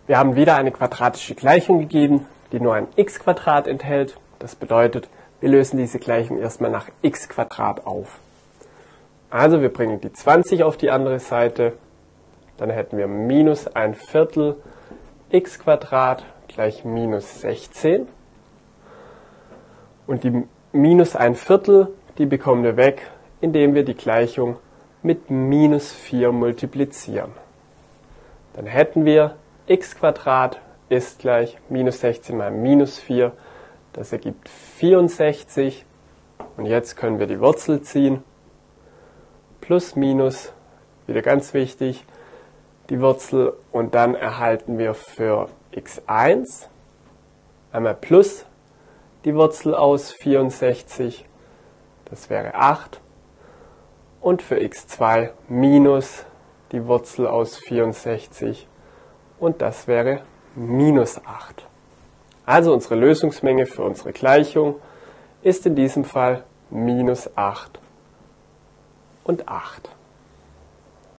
Wir haben wieder eine quadratische Gleichung gegeben, die nur ein x² enthält. Das bedeutet, wir lösen diese Gleichung erstmal nach x² auf. Also wir bringen die 20 auf die andere Seite, dann hätten wir minus 1/4 x² gleich minus 16. Und die minus 1/4, die bekommen wir weg, indem wir die Gleichung mit minus 4 multiplizieren. Dann hätten wir x² ist gleich minus 16 mal minus 4, das ergibt 64. Und jetzt können wir die Wurzel ziehen. Plus, minus, wieder ganz wichtig, die Wurzel. Und dann erhalten wir für x1 einmal plus die Wurzel aus 64, das wäre 8. Und für x2 minus die Wurzel aus 64, und das wäre minus 8. Also unsere Lösungsmenge für unsere Gleichung ist in diesem Fall minus 8 und 8.